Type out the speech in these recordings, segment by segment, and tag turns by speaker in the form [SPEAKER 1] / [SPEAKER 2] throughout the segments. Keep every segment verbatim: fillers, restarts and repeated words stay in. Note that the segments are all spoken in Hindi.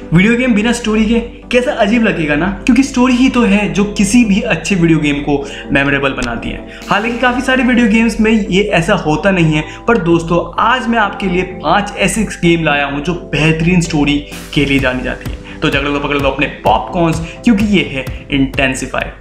[SPEAKER 1] वीडियो गेम बिना स्टोरी के कैसा अजीब लगेगा ना, क्योंकि स्टोरी ही तो है जो किसी भी अच्छे वीडियो गेम को मेमोरेबल बनाती है। हालांकि काफ़ी सारे वीडियो गेम्स में ये ऐसा होता नहीं है, पर दोस्तों आज मैं आपके लिए पांच ऐसे गेम लाया हूं जो बेहतरीन स्टोरी के लिए जानी जाती है। तो जगड़ लो पकड़ लो अपने पॉपकॉर्न्स, क्योंकि ये है इंटेंसिफाई।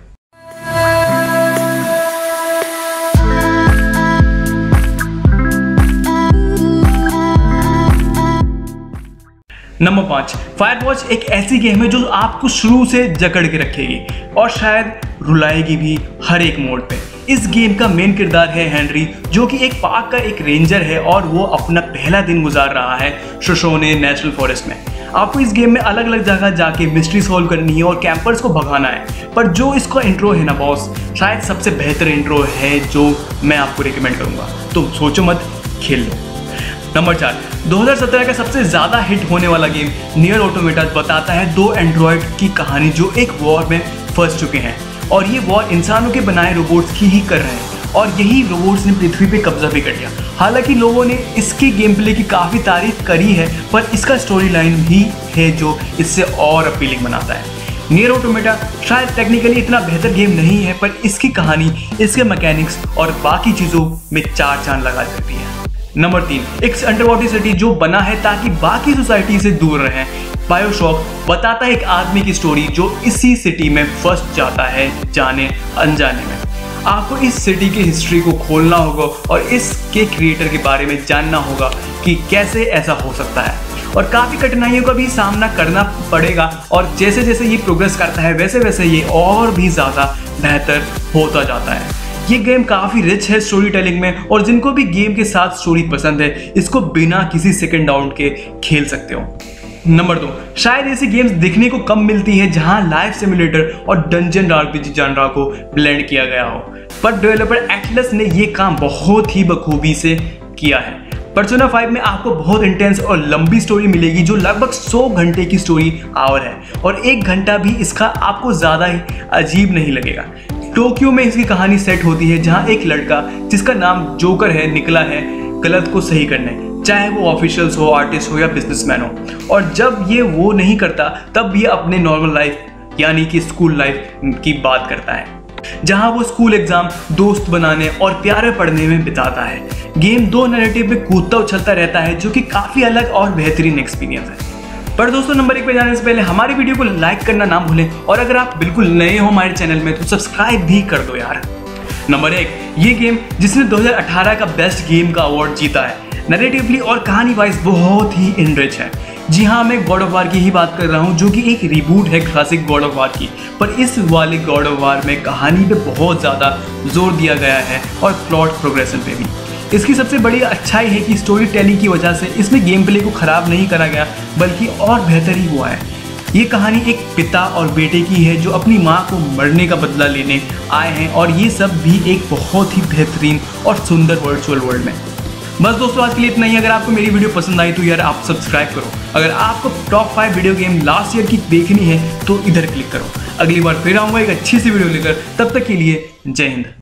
[SPEAKER 1] नंबर पाँच, फायरवॉच एक ऐसी गेम है जो आपको शुरू से जकड़ के रखेगी और शायद रुलाएगी भी हर एक मोड पे। इस गेम का मेन किरदार है हेनरी, जो कि एक पार्क का एक रेंजर है और वो अपना पहला दिन गुजार रहा है शोशोने नेशनल फॉरेस्ट में। आपको इस गेम में अलग अलग जगह जाके मिस्ट्री सॉल्व करनी है और कैंपर्स को भगाना है। पर जो इसका इंट्रो है ना बॉस, शायद सबसे बेहतर इंट्रो है जो मैं आपको रिकमेंड करूंगा, तो सोचो मत, खेल लो। नंबर चार, दो हज़ार सत्रह का सबसे ज्यादा हिट होने वाला गेम नियर ऑटोमेटा बताता है दो एंड्रॉयड की कहानी जो एक वॉर में फंस चुके हैं और ये वॉर इंसानों के बनाए रोबोट्स की ही कर रहे हैं और यही रोबोट्स ने पृथ्वी पे कब्जा भी कर लिया। हालांकि लोगों ने इसके गेम प्ले की काफी तारीफ करी है, पर इसका स्टोरी लाइन भी है जो इससे और अपीलिंग बनाता है। नियर ऑटोमेटा शायद टेक्निकली इतना बेहतर गेम नहीं है, पर इसकी कहानी, इसके मैकेनिक्स और बाकी चीजों में चार चांद लगा देती है। नंबर तीन, एक अंडरवाटर सिटी जो बना है ताकि बाकी सोसाइटी से दूर रहें। बायोशॉक बताता है एक आदमी की स्टोरी जो इसी सिटी में फंस जाता है जाने अनजाने में। आपको इस सिटी की हिस्ट्री को खोलना होगा और इसके क्रिएटर के बारे में जानना होगा कि कैसे ऐसा हो सकता है, और काफ़ी कठिनाइयों का भी सामना करना पड़ेगा और जैसे जैसे ये प्रोग्रेस करता है वैसे वैसे ये और भी ज़्यादा बेहतर होता जाता है। ये गेम काफ़ी रिच है स्टोरी टेलिंग में, और जिनको भी गेम के साथ स्टोरी पसंद है इसको बिना किसी सेकंड डाउन के खेल सकते हो। नंबर दो, शायद ऐसी गेम्स देखने को कम मिलती है जहां लाइफ सिमुलेटर और डंजन आरपीजी जॉनरा को ब्लेंड किया गया हो, पर डेवलपर एटलस ने ये काम बहुत ही बखूबी से किया है। पर्सोना फाइव में आपको बहुत इंटेंस और लंबी स्टोरी मिलेगी जो लगभग सौ घंटे की स्टोरी आवर है, और एक घंटा भी इसका आपको ज़्यादा ही अजीब नहीं लगेगा। टोक्यो में इसकी कहानी सेट होती है जहां एक लड़का जिसका नाम जोकर है निकला है गलत को सही करने, चाहे वो ऑफिशियल्स हो, आर्टिस्ट हो या बिजनेसमैन हो, और जब ये वो नहीं करता तब ये अपने नॉर्मल लाइफ यानी कि स्कूल लाइफ की बात करता है, जहां वो स्कूल एग्जाम, दोस्त बनाने और प्यारे पढ़ने में बिताता है। गेम दो नैरेटिव में कूदता उछलता रहता है जो कि काफ़ी अलग और बेहतरीन एक्सपीरियंस है। पर दोस्तों नंबर एक पे जाने से पहले हमारी वीडियो को लाइक करना ना भूलें, और अगर आप बिल्कुल नए हो हमारे चैनल में तो सब्सक्राइब भी कर दो यार। नंबर एक, ये गेम जिसने दो हज़ार अठारह का बेस्ट गेम का अवार्ड जीता है, नैरेटिवली और कहानी वाइज बहुत ही इनरिच है। जी हाँ, मैं गॉड ऑफ वार की ही बात कर रहा हूँ जो कि एक रिबूट है क्लासिक गॉड ऑफ वार की, पर इस वाले गॉड ऑफ वार में कहानी पे बहुत ज़्यादा जोर दिया गया है और प्लॉट प्रोग्रेशन पे भी। इसकी सबसे बड़ी अच्छाई है कि स्टोरी टेलिंग की वजह से इसमें गेम प्ले को ख़राब नहीं करा गया, बल्कि और बेहतर ही हुआ है। ये कहानी एक पिता और बेटे की है जो अपनी माँ को मरने का बदला लेने आए हैं, और ये सब भी एक बहुत ही बेहतरीन और सुंदर वर्चुअल वर्ल्ड में। बस दोस्तों आज के लिए इतना ही। अगर आपको मेरी वीडियो पसंद आई तो यार आप सब्सक्राइब करो। अगर आपको top five video game last year की देखनी है तो इधर क्लिक करो। अगली बार फिर आऊँगा एक अच्छी सी वीडियो लेकर, तब तक के लिए जय हिंद।